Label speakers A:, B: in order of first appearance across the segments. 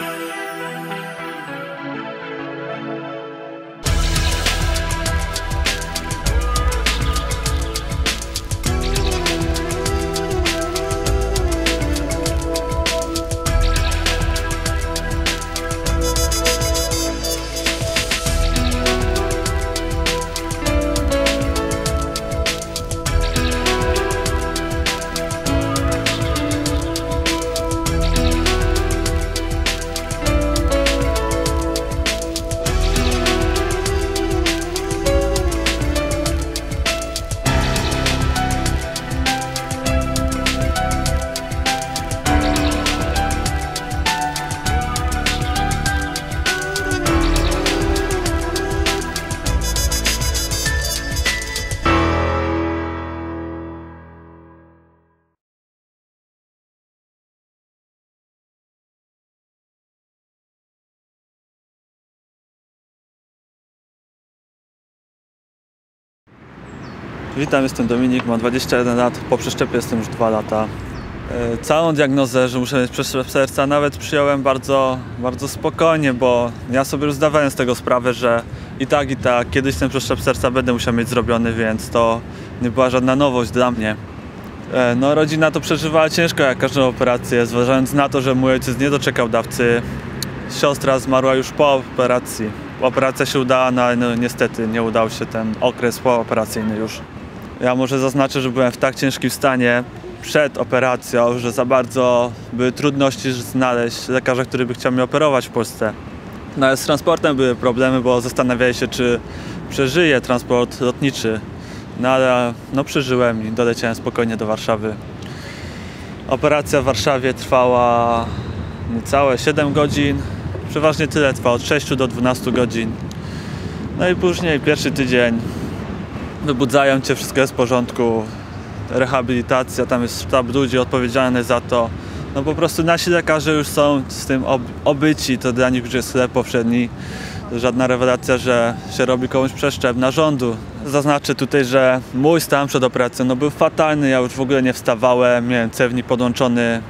A: Witam, jestem Dominik, mam 21 lat, po przeszczepie jestem już 2 lata. Całą diagnozę, że muszę mieć przeszczep serca, nawet przyjąłem bardzo spokojnie, bo ja sobie już zdawałem z tego sprawę, że i tak kiedyś ten przeszczep serca będę musiał mieć zrobiony, więc to nie była żadna nowość dla mnie. No, rodzina to przeżywała ciężko jak każdą operację, zważając na to, że mój ojciec nie doczekał dawcy. Siostra zmarła już po operacji. Operacja się udała, no niestety nie udał się ten okres pooperacyjny już. Ja może zaznaczę, że byłem w tak ciężkim stanie przed operacją, że za bardzo były trudności znaleźć lekarza, który by chciał mnie operować w Polsce. No ale z transportem były problemy, bo zastanawiałem się, czy przeżyję transport lotniczy. No ale przeżyłem i doleciałem spokojnie do Warszawy. Operacja w Warszawie trwała niecałe 7 godzin. Przeważnie tyle trwa, od 6 do 12 godzin. No i później pierwszy tydzień wybudzają cię, wszystko jest w porządku. Rehabilitacja, tam jest sztab ludzi odpowiedzialny za to. No po prostu nasi lekarze już są z tym obyci, to dla nich już jest chleb powszedni. Żadna rewelacja, że się robi komuś przeszczep narządu. Zaznaczę tutaj, że mój stan przed operacją był fatalny, ja już w ogóle nie wstawałem, miałem cewnik podłączony,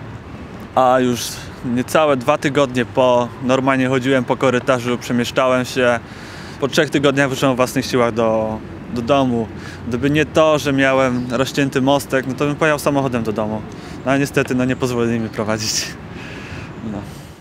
A: a już niecałe 2 tygodnie po normalnie chodziłem po korytarzu, przemieszczałem się. Po 3 tygodniach wyszedłem o własnych siłach do domu. Gdyby nie to, że miałem rozcięty mostek, no to bym pojechał samochodem do domu. No ale niestety nie pozwolili mi prowadzić. No.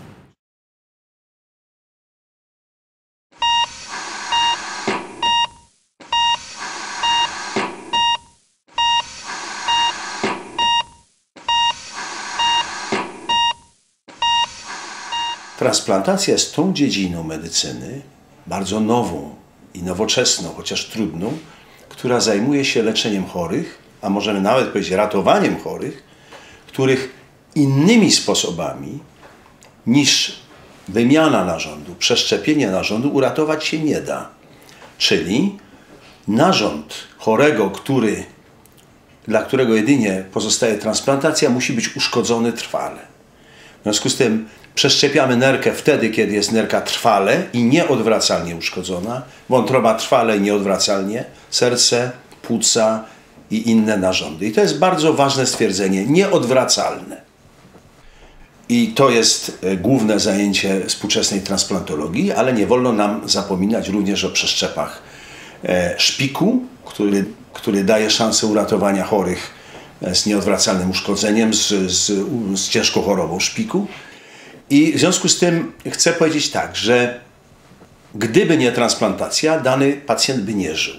B: Transplantacja jest tą dziedziną medycyny, bardzo nową i nowoczesną, chociaż trudną, która zajmuje się leczeniem chorych, a możemy nawet powiedzieć ratowaniem chorych, których innymi sposobami niż wymiana narządu, przeszczepienie narządu uratować się nie da. Czyli narząd chorego, dla którego jedynie pozostaje transplantacja, musi być uszkodzony trwale. W związku z tym przeszczepiamy nerkę wtedy, kiedy jest nerka trwale i nieodwracalnie uszkodzona, wątroba trwale i nieodwracalnie, serce, płuca i inne narządy. I to jest bardzo ważne stwierdzenie, nieodwracalne. I to jest główne zajęcie współczesnej transplantologii, ale nie wolno nam zapominać również o przeszczepach szpiku, który daje szansę uratowania chorych z nieodwracalnym uszkodzeniem, z ciężką chorobą szpiku. I w związku z tym chcę powiedzieć tak, że gdyby nie transplantacja, dany pacjent by nie żył.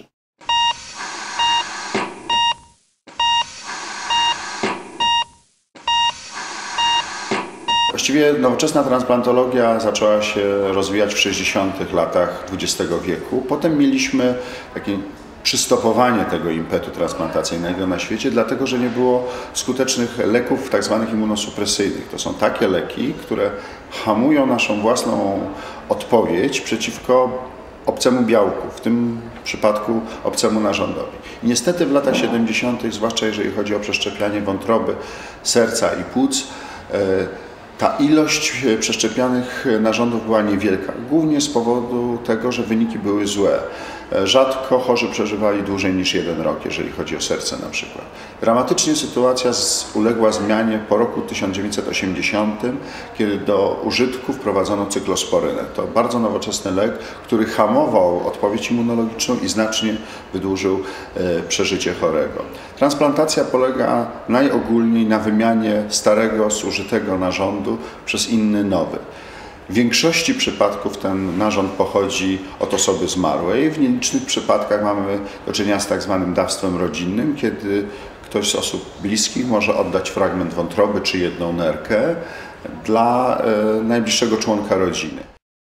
C: Właściwie nowoczesna transplantologia zaczęła się rozwijać w 60. latach XX wieku. Potem mieliśmy takie przystopowanie tego impetu transplantacyjnego na świecie, dlatego że nie było skutecznych leków tak zwanych immunosupresyjnych. To są takie leki, które hamują naszą własną odpowiedź przeciwko obcemu białku, w tym przypadku obcemu narządowi. I niestety w latach 70., zwłaszcza jeżeli chodzi o przeszczepianie wątroby, serca i płuc, ta ilość przeszczepianych narządów była niewielka, głównie z powodu tego, że wyniki były złe. Rzadko chorzy przeżywali dłużej niż 1 rok, jeżeli chodzi o serce na przykład. Dramatycznie sytuacja uległa zmianie po roku 1980, kiedy do użytku wprowadzono cyklosporynę. To bardzo nowoczesny lek, który hamował odpowiedź immunologiczną i znacznie wydłużył przeżycie chorego. Transplantacja polega najogólniej na wymianie starego, zużytego narządu przez inny, nowy. W większości przypadków ten narząd pochodzi od osoby zmarłej. W nielicznych przypadkach mamy do czynienia z tak zwanym dawstwem rodzinnym, kiedy ktoś z osób bliskich może oddać fragment wątroby czy jedną nerkę dla najbliższego członka rodziny.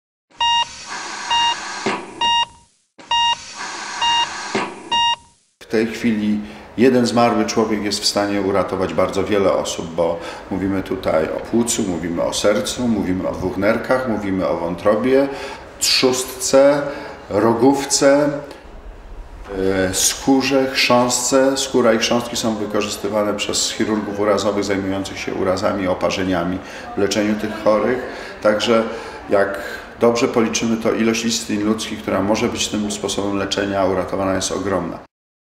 C: W tej chwili jeden zmarły człowiek jest w stanie uratować bardzo wiele osób, bo mówimy tutaj o płucu, mówimy o sercu, mówimy o 2 nerkach, mówimy o wątrobie, trzustce, rogówce, skórze, chrząstce. Skóra i chrząstki są wykorzystywane przez chirurgów urazowych zajmujących się urazami i oparzeniami w leczeniu tych chorych. Także jak dobrze policzymy, to ilość istnień ludzkich, która może być tym sposobem leczenia uratowana, jest ogromna.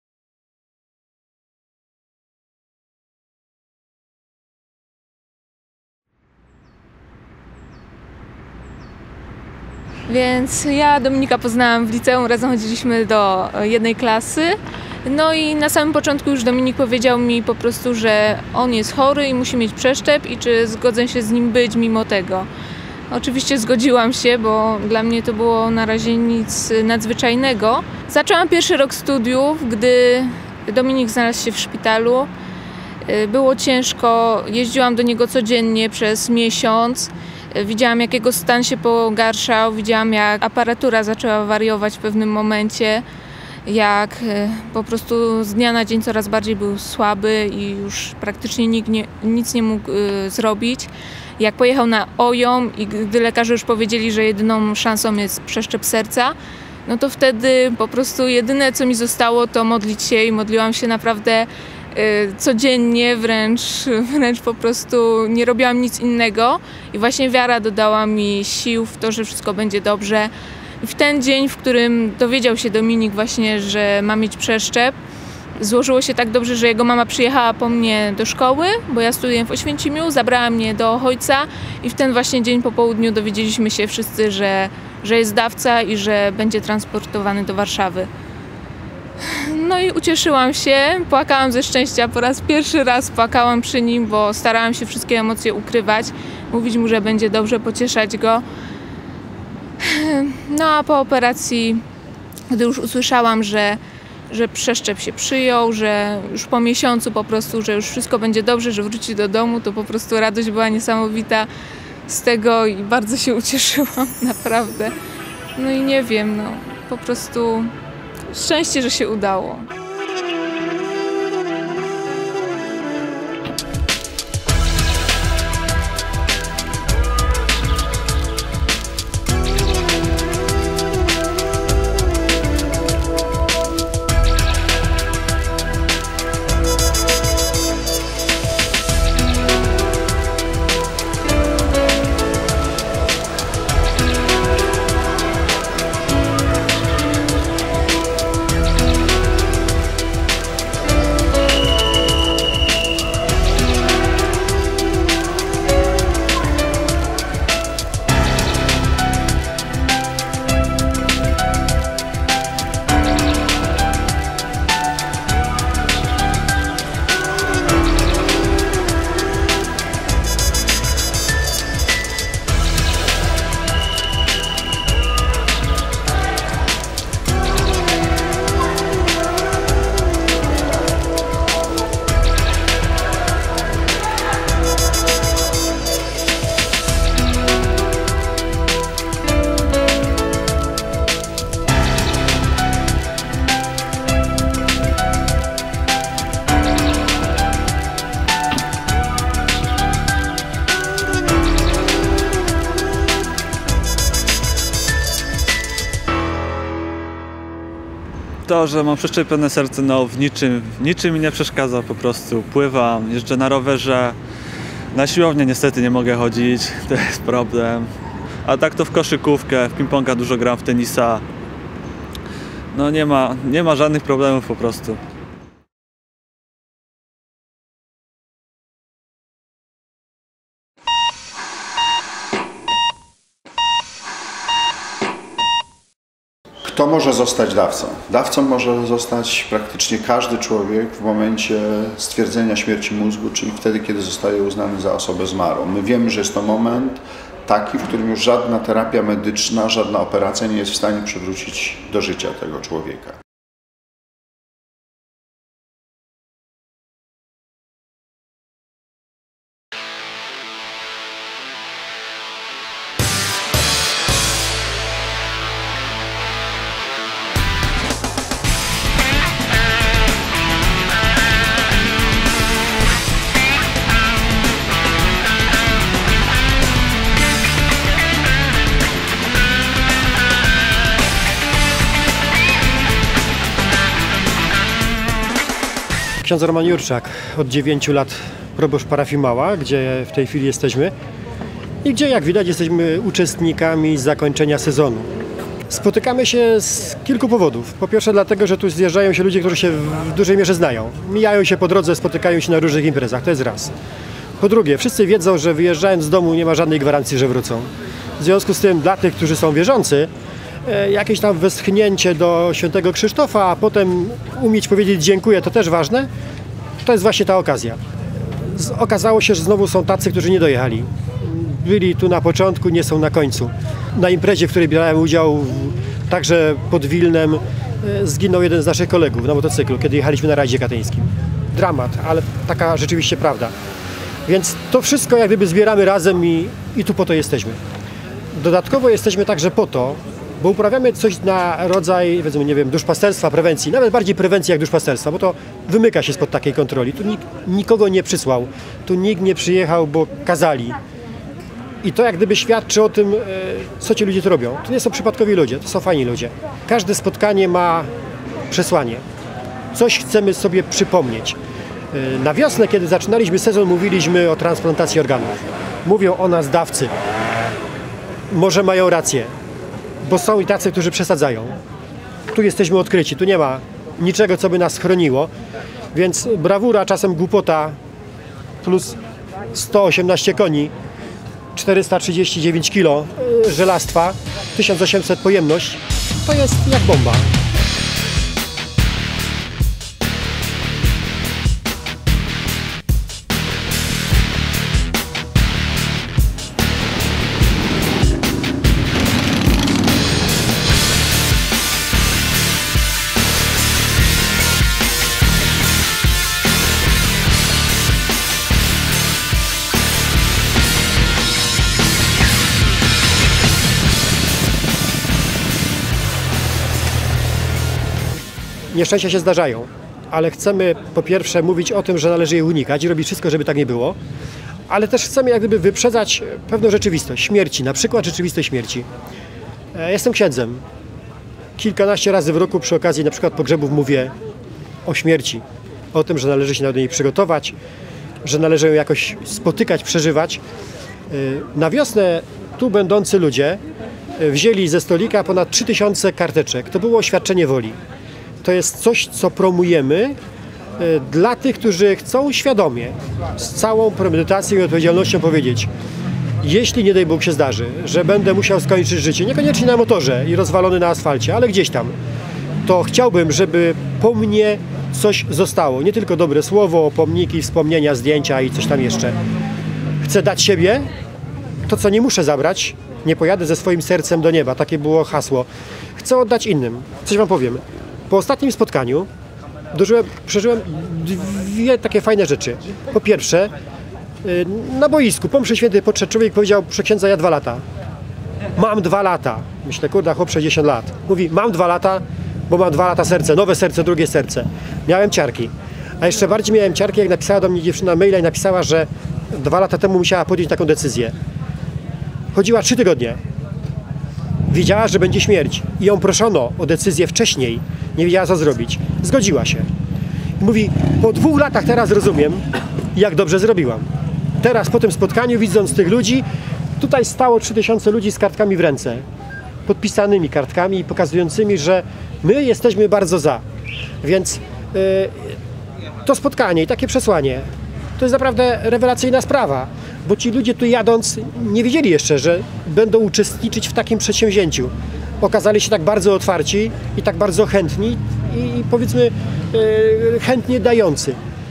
D: Więc ja Dominika poznałam w liceum, razem chodziliśmy do jednej klasy. No i na samym początku już Dominik powiedział mi po prostu, że on jest chory i musi mieć przeszczep i czy zgodzę się z nim być mimo tego. Oczywiście zgodziłam się, bo dla mnie to było na razie nic nadzwyczajnego. Zaczęłam pierwszy rok studiów, gdy Dominik znalazł się w szpitalu. Było ciężko, jeździłam do niego codziennie przez miesiąc. Widziałam, jak jego stan się pogarszał, widziałam, jak aparatura zaczęła wariować w pewnym momencie, jak po prostu z dnia na dzień coraz bardziej był słaby i już praktycznie nikt nic nie mógł zrobić. Jak pojechał na OJOM i gdy lekarze już powiedzieli, że jedyną szansą jest przeszczep serca, no to wtedy po prostu jedyne, co mi zostało, to modlić się i modliłam się naprawdę codziennie, wręcz po prostu nie robiłam nic innego i właśnie wiara dodała mi sił w to, że wszystko będzie dobrze. I w ten dzień, w którym dowiedział się Dominik właśnie, że ma mieć przeszczep, złożyło się tak dobrze, że jego mama przyjechała po mnie do szkoły, bo ja studiuję w Oświęcimiu, zabrała mnie do ojca i w ten właśnie dzień po południu dowiedzieliśmy się wszyscy, że jest dawca i że będzie transportowany do Warszawy. No i ucieszyłam się, płakałam ze szczęścia, po raz pierwszy raz płakałam przy nim, bo starałam się wszystkie emocje ukrywać, mówić mu, że będzie dobrze, pocieszać go. No a po operacji, gdy już usłyszałam, że przeszczep się przyjął, że już po miesiącu po prostu, że już wszystko będzie dobrze, że wróci do domu, to po prostu radość była niesamowita z tego i bardzo się ucieszyłam, naprawdę. No i nie wiem, no po prostu szczęście, że się udało.
A: To, że mam przeszczepione serce, no w niczym mi nie przeszkadza, po prostu pływam, jeżdżę na rowerze, na siłownię niestety nie mogę chodzić, to jest problem. A tak to w koszykówkę, w ping-ponga dużo gram, w tenisa. no nie ma żadnych problemów po prostu.
C: Kto może zostać dawcą? Dawcą może zostać praktycznie każdy człowiek w momencie stwierdzenia śmierci mózgu, czyli wtedy, kiedy zostaje uznany za osobę zmarłą. My wiemy, że jest to moment taki, w którym już żadna terapia medyczna, żadna operacja nie jest w stanie przywrócić do życia tego człowieka.
E: Ksiądz Roman Jurczak, od 9 lat proboszcz parafii Mała, gdzie w tej chwili jesteśmy i gdzie, jak widać, jesteśmy uczestnikami zakończenia sezonu. Spotykamy się z kilku powodów. Po pierwsze dlatego, że tu zjeżdżają się ludzie, którzy się w dużej mierze znają. Mijają się po drodze, spotykają się na różnych imprezach, to jest raz. Po drugie, wszyscy wiedzą, że wyjeżdżając z domu nie ma żadnej gwarancji, że wrócą. W związku z tym dla tych, którzy są wierzący, jakieś tam westchnięcie do świętego Krzysztofa, a potem umieć powiedzieć dziękuję, to też ważne. To jest właśnie ta okazja. Okazało się, że znowu są tacy, którzy nie dojechali. Byli tu na początku, nie są na końcu. Na imprezie, w której brałem udział, także pod Wilnem, zginął jeden z naszych kolegów na motocyklu, kiedy jechaliśmy na rajdzie katyńskim. Dramat, ale taka rzeczywiście prawda. Więc to wszystko jak gdyby zbieramy razem i tu po to jesteśmy. Dodatkowo jesteśmy także po to, bo uprawiamy coś na rodzaj, powiedzmy, nie wiem, duszpasterstwa, prewencji, nawet bardziej prewencji jak duszpasterstwa, bo to wymyka się spod takiej kontroli. Tu nikt nikogo nie przysłał, tu nikt nie przyjechał, bo kazali. I to jak gdyby świadczy o tym, co ci ludzie tu robią. To nie są przypadkowi ludzie, to są fajni ludzie. Każde spotkanie ma przesłanie. Coś chcemy sobie przypomnieć. Na wiosnę, kiedy zaczynaliśmy sezon, mówiliśmy o transplantacji organów. Mówią o nas dawcy. Może mają rację, bo są i tacy, którzy przesadzają. Tu jesteśmy odkryci, tu nie ma niczego, co by nas chroniło, więc brawura, czasem głupota, plus 118 koni, 439 kg żelastwa, 1800 pojemność, to jest jak bomba. Nieszczęścia się zdarzają, ale chcemy po pierwsze mówić o tym, że należy je unikać i robić wszystko, żeby tak nie było, ale też chcemy jak gdyby wyprzedzać pewną rzeczywistość śmierci, na przykład rzeczywistość śmierci. Jestem księdzem. Kilkanaście razy w roku przy okazji na przykład pogrzebów mówię o śmierci, o tym, że należy się do niej przygotować, że należy ją jakoś spotykać, przeżywać. Na wiosnę tu będący ludzie wzięli ze stolika ponad 3000 karteczek. To było oświadczenie woli. To jest coś, co promujemy dla tych, którzy chcą świadomie, z całą premedytacją i odpowiedzialnością powiedzieć: jeśli nie daj Bóg się zdarzy, że będę musiał skończyć życie, niekoniecznie na motorze i rozwalony na asfalcie, ale gdzieś tam, to chciałbym, żeby po mnie coś zostało. Nie tylko dobre słowo, pomniki, wspomnienia, zdjęcia i coś tam jeszcze. Chcę dać siebie, to co nie muszę zabrać, nie pojadę ze swoim sercem do nieba. Takie było hasło. Chcę oddać innym. Coś wam powiem. Po ostatnim spotkaniu przeżyłem dwie takie fajne rzeczy. Po pierwsze, na boisku, po mszy świętej podszedł człowiek, powiedział: proszę księdza, ja 2 lata. Mam 2 lata. Myślę, kurde, chłop 60 lat. Mówi: mam 2 lata, bo mam 2 lata serce, nowe serce, drugie serce. Miałem ciarki. A jeszcze bardziej miałem ciarki, jak napisała do mnie dziewczyna maila i napisała, że 2 lata temu musiała podjąć taką decyzję. Chodziła 3 tygodnie. Wiedziała, że będzie śmierć i ją proszono o decyzję wcześniej. Nie wiedziała, co zrobić. Zgodziła się. Mówi: po 2 latach teraz rozumiem, jak dobrze zrobiłam. Teraz po tym spotkaniu, widząc tych ludzi, tutaj stało 3000 ludzi z kartkami w ręce. Podpisanymi kartkami, pokazującymi, że My jesteśmy bardzo za, więc to spotkanie i takie przesłanie to jest naprawdę rewelacyjna sprawa, bo ci ludzie tu jadąc nie wiedzieli jeszcze, że będą uczestniczyć w takim przedsięwzięciu. Okazali się tak bardzo otwarci i tak bardzo chętni i powiedzmy chętnie dający.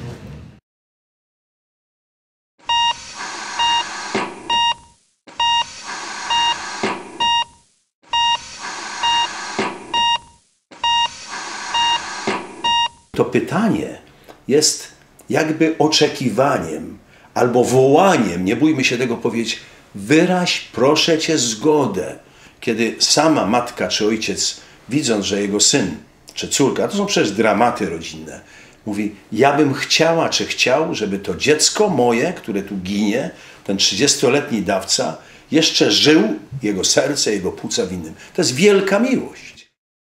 B: To pytanie jest jakby oczekiwaniem albo wołaniem, nie bójmy się tego powiedzieć, wyraź proszę Cię zgodę. Kiedy sama matka czy ojciec, widząc, że jego syn czy córka, to są przecież dramaty rodzinne, mówi, ja bym chciała czy chciał, żeby to dziecko moje, które tu ginie, ten 30-letni dawca, jeszcze żył, jego serce, jego płuca w innym. To jest wielka miłość.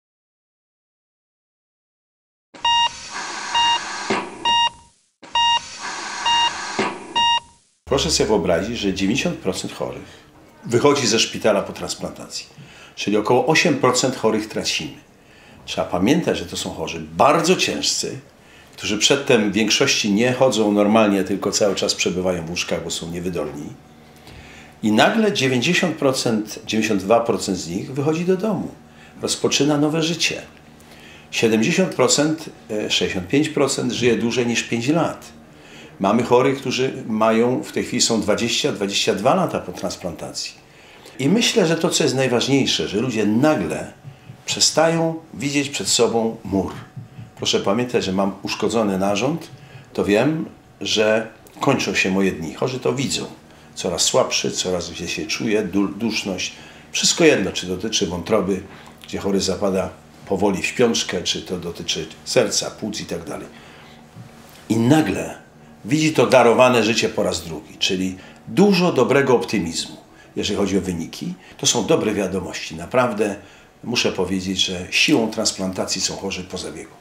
B: Proszę sobie wyobrazić, że 90% chorych wychodzi ze szpitala po transplantacji, czyli około 8% chorych tracimy. Trzeba pamiętać, że to są chorzy bardzo ciężcy, którzy przedtem w większości nie chodzą normalnie, tylko cały czas przebywają w łóżkach, bo są niewydolni. I nagle 90%, 92% z nich wychodzi do domu, rozpoczyna nowe życie. 70%, 65% żyje dłużej niż 5 lat. Mamy chorych, którzy mają, w tej chwili są 20-22 lata po transplantacji. I myślę, że to, co jest najważniejsze, że ludzie nagle przestają widzieć przed sobą mur. Proszę pamiętać, że mam uszkodzony narząd, to wiem, że kończą się moje dni. Chorzy to widzą. Coraz słabszy, coraz gdzie się czuje, duszność. Wszystko jedno, czy dotyczy wątroby, gdzie chory zapada powoli w śpiączkę, czy to dotyczy serca, płuc i tak dalej. I nagle widzi to darowane życie po raz drugi, czyli dużo dobrego optymizmu, jeżeli chodzi o wyniki. To są dobre wiadomości. Naprawdę muszę powiedzieć, że siłą transplantacji są chorzy po zabiegu.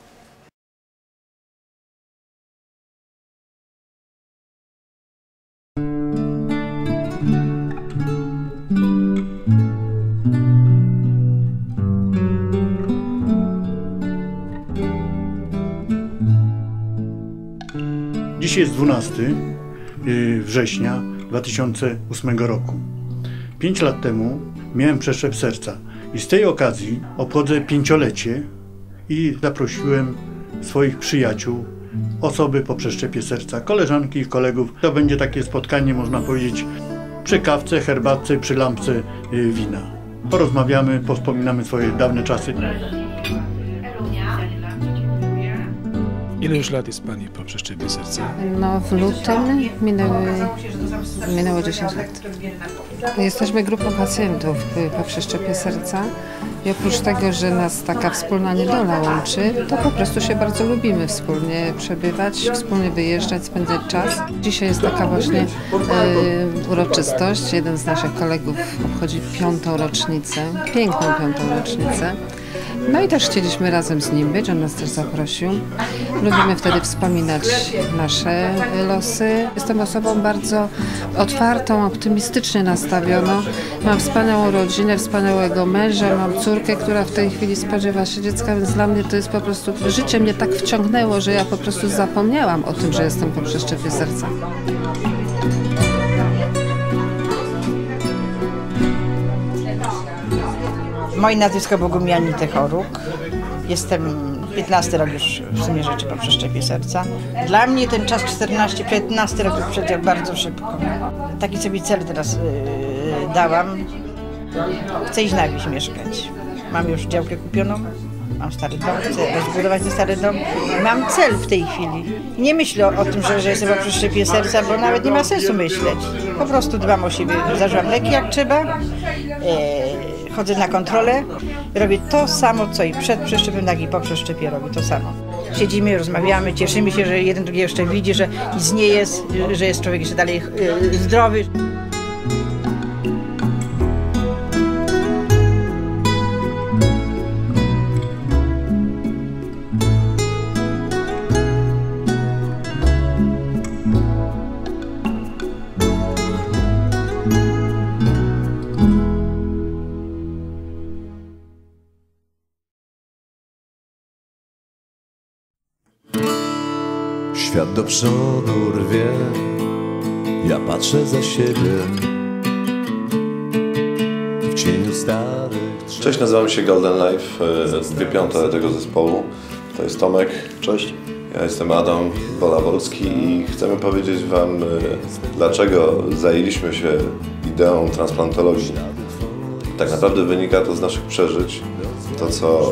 F: Dzisiaj jest 12 września 2008 roku. 5 lat temu miałem przeszczep serca i z tej okazji obchodzę 5-lecie i zaprosiłem swoich przyjaciół, osoby po przeszczepie serca, koleżanki i kolegów. To będzie takie spotkanie, można powiedzieć, przy kawce, herbatce, przy lampce wina. Porozmawiamy, powspominamy swoje dawne czasy.
G: Ile już lat jest Pani po przeszczepie serca?
H: No w lutym minęło 10 lat. Jesteśmy grupą pacjentów po przeszczepie serca i oprócz tego, że nas taka wspólna niedola łączy, to po prostu się bardzo lubimy wspólnie przebywać, wspólnie wyjeżdżać, spędzać czas. Dzisiaj jest taka właśnie uroczystość. Jeden z naszych kolegów obchodzi 5. rocznicę, piękną 5. rocznicę. No i też chcieliśmy razem z nim być, on nas też zaprosił. Lubimy wtedy wspominać nasze losy. Jestem osobą bardzo otwartą, optymistycznie nastawioną. Mam wspaniałą rodzinę, wspaniałego męża, mam córkę, która w tej chwili spodziewa się dziecka, więc dla mnie to jest po prostu, życie mnie tak wciągnęło, że ja po prostu zapomniałam o tym, że jestem po przeszczepie serca.
I: Moje nazwisko Bogumianity Choruk. Jestem 15 rok już w sumie rzeczy po przeszczepie serca. Dla mnie ten czas 14-15 rok przeleciał bardzo szybko. Taki sobie cel teraz dałam. Chcę iść na wieś mieszkać. Mam już działkę kupioną, mam stary dom, chcę rozbudować ten stary dom. Mam cel w tej chwili. Nie myślę o tym, że jestem po przeszczepie serca, bo nawet nie ma sensu myśleć. Po prostu dbam o siebie, zażywam leki jak trzeba. Chodzę na kontrolę, robię to samo, co i przed przeszczepem, tak i po przeszczepie robię to samo. Siedzimy, rozmawiamy, cieszymy się, że jeden drugiego jeszcze widzi, że nic nie jest, że jest człowiek jeszcze dalej zdrowy.
J: Świat do przodu rwie, ja patrzę za siebie w cieniu starych drzew.
K: Cześć, nazywam się Golden Life, 2/5 tego zespołu. To jest Tomek. Cześć. Ja jestem Adam Wolawolski i chcemy powiedzieć Wam, dlaczego zajęliśmy się ideą transplantologii. Tak naprawdę wynika to z naszych przeżyć, to co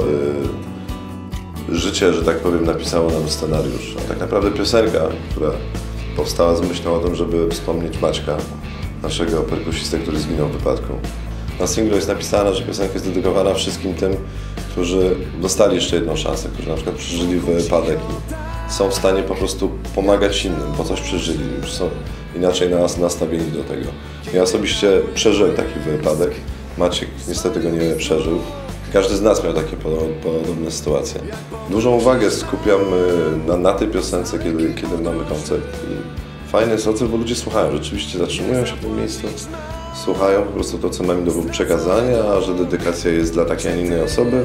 K: życie, że tak powiem, napisało nam scenariusz. A tak naprawdę piosenka, która powstała z myślą o tym, żeby wspomnieć Maćka, naszego perkusistę, który zginął w wypadku. Na singlu jest napisane, że piosenka jest dedykowana wszystkim tym, którzy dostali jeszcze jedną szansę, którzy na przykład przeżyli wypadek i są w stanie po prostu pomagać innym, bo coś przeżyli, już są inaczej nastawieni do tego. Ja osobiście przeżyłem taki wypadek, Maciek niestety go nie przeżył. Każdy z nas miał takie podobne sytuacje. Dużą uwagę skupiam na tej piosence, kiedy mamy koncert. I fajny jest ocean, bo ludzie słuchają, rzeczywiście zatrzymują się w tym miejscu, słuchają po prostu to, co mamy do przekazania, że dedykacja jest dla takiej, a nie innej osoby,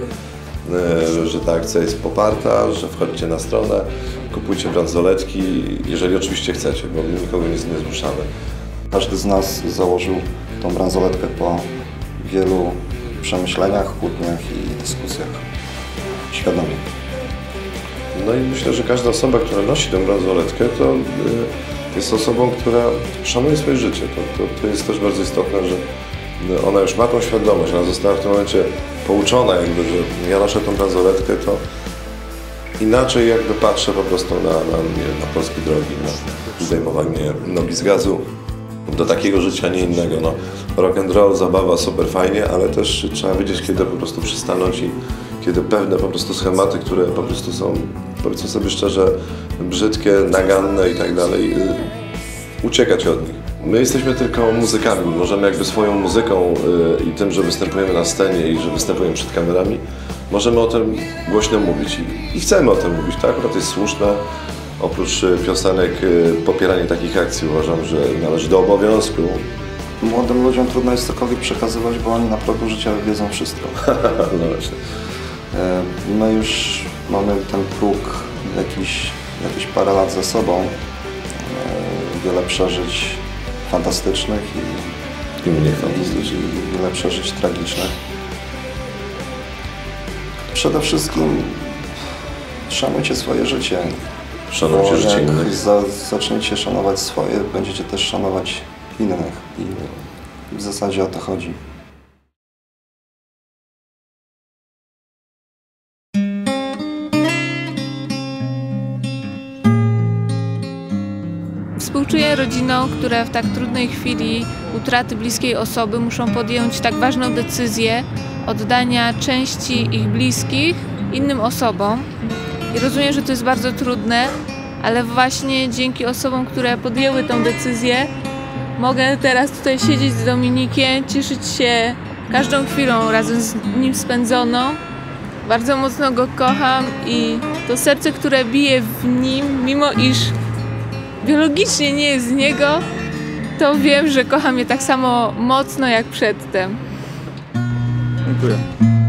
K: że ta akcja jest poparta, że wchodźcie na stronę, kupujcie bransoletki, jeżeli oczywiście chcecie, bo my nikogo nie zmuszamy.
L: Każdy z nas założył tą bransoletkę po wielu przemyśleniach, kłótniach i dyskusjach. Świadomie.
K: No i myślę, że każda osoba, która nosi tę bransoletkę, to jest osobą, która szanuje swoje życie. To jest też bardzo istotne, że ona już ma tą świadomość, ona została w tym momencie pouczona jakby, że ja noszę tą bransoletkę, to inaczej jakby patrzę po prostu na polskie drogi, na zdejmowanie nogi z gazu. Do takiego życia, nie innego. No, rock and roll, zabawa, super fajnie, ale też trzeba wiedzieć, kiedy po prostu przystanąć i kiedy pewne po prostu schematy, które po prostu są, powiedzmy sobie szczerze, brzydkie, naganne i tak dalej, uciekać od nich. My jesteśmy tylko muzykami, możemy jakby swoją muzyką i tym, że występujemy na scenie i że występujemy przed kamerami, możemy o tym głośno mówić i chcemy o tym mówić, tak? Akurat jest słuszne. Oprócz piosenek, popieranie takich akcji uważam, że należy do obowiązku.
L: Młodym ludziom trudno jest cokolwiek przekazywać, bo oni na progu życia wiedzą wszystko.
K: No właśnie.
L: My już mamy ten próg jakieś parę lat za sobą. Wiele przeżyć fantastycznych
K: i mniej fantastycznych.
L: I wiele przeżyć tragicznych. Przede wszystkim szanujcie swoje życie.
K: Szanujcie życie innych.
L: Jak zaczniecie szanować swoje, będziecie też szanować innych i w zasadzie o to chodzi.
D: Współczuję rodzinom, które w tak trudnej chwili utraty bliskiej osoby muszą podjąć tak ważną decyzję oddania części ich bliskich innym osobom. I rozumiem, że to jest bardzo trudne, ale właśnie dzięki osobom, które podjęły tę decyzję, mogę teraz tutaj siedzieć z Dominikiem, cieszyć się każdą chwilą razem z nim spędzoną. Bardzo mocno go kocham i to serce, które bije w nim, mimo iż biologicznie nie jest z niego, to wiem, że kocha mnie tak samo mocno jak przedtem.
A: Dziękuję.